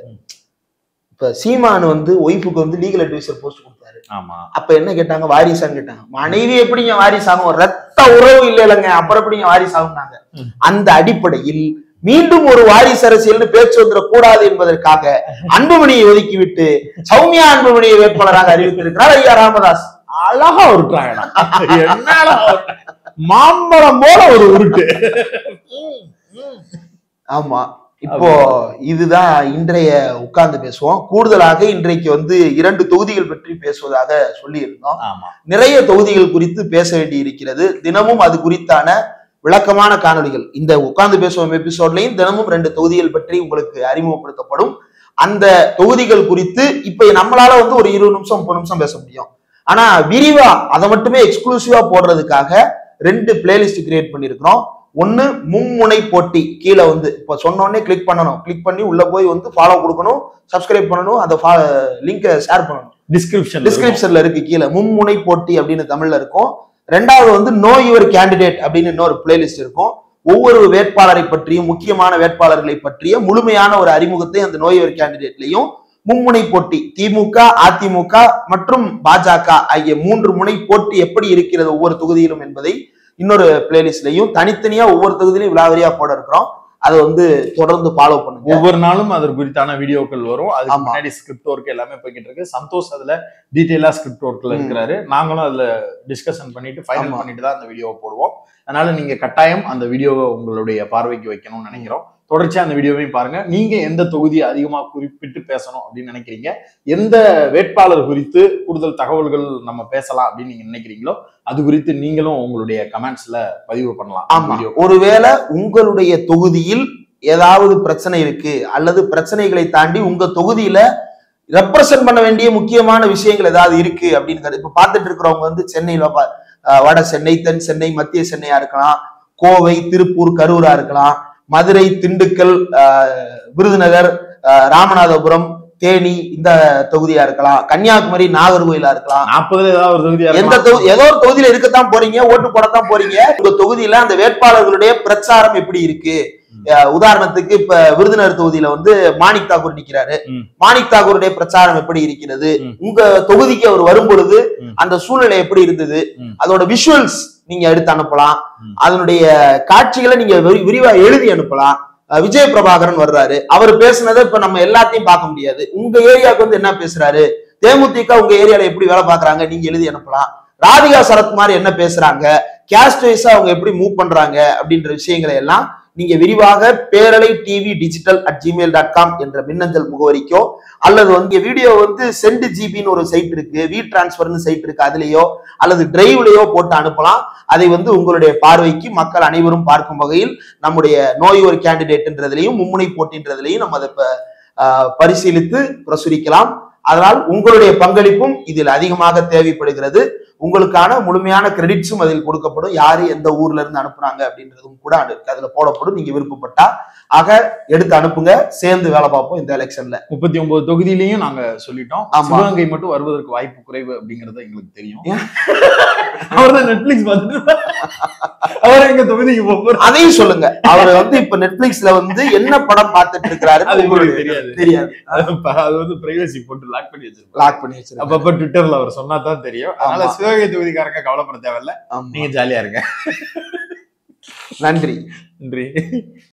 இப்ப சீமானு வந்து ஒய்ஃபுக்கு வந்து லீகல் அட்வைசர் போஸ்ட் கொடுத்தாரு. அப்ப என்ன கேட்டாங்க, வாரிசான்னு கேட்டாங்க. மனைவி எப்படிங்க வாரிசாகும், ரத்த உறவு இல்ல இல்லைங்க, அப்புறம் எப்படிங்க வாரிசாகுனாங்க. அந்த அடிப்படையில் மீண்டும் ஒரு வாரிசு அரசியல்னு பேச்சு வந்துடக்கூடாது என்பதற்காக அன்புமணியை ஒதுக்கிவிட்டு சௌமியா அன்புமணியை வேட்பாளராக அறிவித்திருக்கிறார் ஐயா ராமதாஸ். அழகா உருட்டுறாங்க, மாம்பழம் போல ஒரு உருட்டு. ஆமா, இப்போ இதுதான் இன்றைய உட்கார்ந்து பேசுவோம். கூடுதலாக இன்றைக்கு வந்து இரண்டு தொகுதிகள் பற்றி பேசுவதாக சொல்லி இருந்தோம். நிறைய தொகுதிகள் குறித்து பேச வேண்டி இருக்கிறது. தினமும் அது குறித்தான விளக்கமான காணொலிகள் இந்த உட்கார்ந்து பேசுவோம் எபிசோட்லையும் தினமும் ரெண்டு தொகுதிகள் பற்றி உங்களுக்கு அறிமுகப்படுத்தப்படும். அந்த தொகுதிகள் குறித்து இப்ப நம்மளால வந்து ஒரு இருபது நிமிஷம் முப்பது நிமிஷம் பேச முடியும். ஆனா விரிவா அதை மட்டுமே எக்ஸ்க்ளூசிவா போடுறதுக்காக ரெண்டு பிளேலிஸ்ட் கிரியேட் பண்ணிருக்கிறோம். ஒன்னு மும்முனை போட்டி, கீழே வந்து இப்ப சொன்னோடனே கிளிக் பண்ணணும், கிளிக் பண்ணி உள்ள போய் வந்து ஃபாலோ கொடுக்கணும், சப்ஸ்கிரைப் பண்ணணும், அந்த லிங்கை ஷேர் பண்ணணும். டிஸ்கிரிப்ஷன் டிஸ்கிரிப்ஷன்ல இருக்கு கீழே மும்முனை போட்டி அப்படின்னு தமிழ்ல இருக்கும். ரெண்டாவது வந்து நோ யுவர் கேண்டிடேட் அப்படின்னு இன்னொரு பிளேலிஸ்ட் இருக்கும். ஒவ்வொரு வேட்பாளரை பற்றியும் முக்கியமான வேட்பாளர்களை பற்றிய முழுமையான ஒரு அறிமுகத்தை அந்த நோ யுவர் கேண்டிடேட்லையும், மும்முனை போட்டி திமுக அதிமுக மற்றும் பாஜக ஆகிய மூன்று முனை போட்டி எப்படி இருக்கிறது ஒவ்வொரு தொகுதியிலும் என்பதை இன்னொரு பிளேலிஸ்ட்லையும் தனித்தனியா ஒவ்வொரு தொகுதியிலும் விலாவரியா போட இருக்கிறோம். அதை வந்து தொடர்ந்து ஃபாலோ பண்ணுங்க. ஒவ்வொரு நாளும் அது குறித்தான வீடியோக்கள் வரும். அதுக்கு முன்னாடி ஸ்கிரிப்ட் ஒர்க் எல்லாமே போய்கிட்டு இருக்கு. சந்தோஷ் அதுல டீடைலா ஸ்கிரிப்ட் ஒர்க்ல இருக்கிறாரு. நாங்களும் அதுல டிஸ்கஷன் பண்ணிட்டு ஃபைனல் பண்ணிட்டு தான் அந்த வீடியோவை போடுவோம். அதனால நீங்க கட்டாயம் அந்த வீடியோவை உங்களுடைய பார்வைக்கு வைக்கணும்னு நினைக்கிறோம். தொடர்ச்சியா அந்த வீடியோவையும் பாருங்க. நீங்க எந்த தொகுதியை அதிகமா குறிப்பிட்டு பேசணும் அப்படின்னு நினைக்கிறீங்க, எந்த வேட்பாளர் குறித்து கூடுதல் தகவல்கள் நம்ம பேசலாம் அப்படின்னு நீங்க நினைக்கிறீங்களோ அது குறித்து நீங்களும் உங்களுடைய கமெண்ட்ஸ்ல பதிவு பண்ணலாம். ஆமா, ஒருவேளை உங்களுடைய தொகுதியில் ஏதாவது பிரச்சனை இருக்கு அல்லது பிரச்சனைகளை தாண்டி உங்க தொகுதியில ரெப்ரசன்ட் பண்ண வேண்டிய முக்கியமான விஷயங்கள் ஏதாவது இருக்கு அப்படின்னு இப்ப பார்த்துட்டு இருக்கிறவங்க வந்து சென்னையில வட சென்னை, தென் சென்னை, மத்திய சென்னையா இருக்கலாம், கோவை, திருப்பூர், கரூரா இருக்கலாம், மதுரை, திண்டுக்கல், விருதுநகர், ராமநாதபுரம், தேனி இந்த தொகுதியா இருக்கலாம், கன்னியாகுமரி நாகர்கோயிலா இருக்கலாம், நாற்பதுல ஏதாவது ஒரு தொகுதியா எந்த தொகுதி ஏதோ ஒரு தொகுதியில இருக்கத்தான் போறீங்க, ஓட்டு போடத்தான் போறீங்க. உங்க தொகுதியில அந்த வேட்பாளர்களுடைய பிரச்சாரம் எப்படி இருக்கு? உதாரணத்துக்கு இப்ப விருதுநகர் தொகுதியில வந்து மாணிக் தாக்கூர் நிக்கிறாரு. மாணிக் தாக்கூருடைய பிரச்சாரம் எப்படி இருக்கிறது? உங்க தொகுதிக்கு அவர் வரும் பொழுது அந்த சூழ்நிலை எப்படி இருந்தது? அதோட விஷுவல்ஸ் நீங்க எடுத்து அனுப்பலாம். அதனுடைய காட்சிகளை நீங்க விரிவா எழுதி அனுப்பலாம். விஜய பிரபாகரன் வர்றாரு, அவர் பேசுனதை இப்ப நம்ம எல்லாத்தையும் பார்க்க முடியாது. உங்க ஏரியாவுக்கு வந்து என்ன பேசுறாரு, தேமுதிக உங்க ஏரியால எப்படி வேலை பாக்குறாங்க நீங்க எழுதி அனுப்பலாம். ராதிகா சரத்குமார் என்ன பேசுறாங்க, கேஸ்ட் வைஸா அவங்க எப்படி மூவ் பண்றாங்க அப்படின்ற விஷயங்களை எல்லாம் நீங்க விரிவாக பேரலை TV digital at Gmail dot com என்ற மின்னஞ்சல் முகவரிக்கோ, அல்லது வந்து வீடியோ வந்து சென்ட் ஜிபின்னு ஒரு சைட் இருக்கு, வி டிரான்ஸ்பர்னு சைட் இருக்கு, அதுலயோ அல்லது டிரைவ்லயோ போட்டு அனுப்பலாம். அதை வந்து உங்களுடைய பார்வைக்கு மக்கள் அனைவரும் பார்க்கும் வகையில் நம்முடைய நோய் ஒரு கேண்டிடேட்ன்றதுலையும் மும்முனை போட்டின்றதுலையும் நம்ம அதை பரிசீலித்து பிரசுரிக்கலாம். அதனால் உங்களுடைய பங்களிப்பும் இதில் அதிகமாக தேவைப்படுகிறது. உங்களுக்கான முழுமையான கிரெடிட்ஸும் அதில் கொடுக்கப்படும். யாரு எந்த ஊர்ல இருந்து அனுப்புறாங்க அப்படின்றதும் கூட அதுல போடப்படும், நீங்க விருப்பப்பட்டா. ஆக எடுத்து அனுப்புங்க, சேர்ந்து வேலை பார்ப்போம். இந்த எலெக்ஷன்ல முப்பத்தி ஒன்பது தொகுதியிலையும் நாங்க சொல்லிட்டோம், சிவகங்கை மட்டும் வருவதற்கு வாய்ப்பு குறைவு அப்படிங்கறது எங்களுக்கு தெரியும். அவர்தான் நெட்ஃபிளிக்ஸ் பார்த்துட்டு அவர் எங்க தொகுதிக்கு போக அதையும் சொல்லுங்க. அவர் வந்து இப்ப நெட்ஃபிளிக்ஸ்ல வந்து என்ன படம் பார்த்துட்டு இருக்கிறாரு அது உங்களுக்கு தெரியாது தெரியாது அது வந்து பிரைவசி போட்டு லாக் பண்ணி வச்சிருக்கோம் லாக் பண்ணி வச்சிருக்கோம் அப்பப்ப ட்விட்டர்ல அவர் சொன்னா தான் தெரியும். அதனால சிவகங்கை தொகுதிக்காரங்க கவலைப்பட தேவையில்ல, நீங்க ஜாலியா இருங்க. நன்றி நன்றி.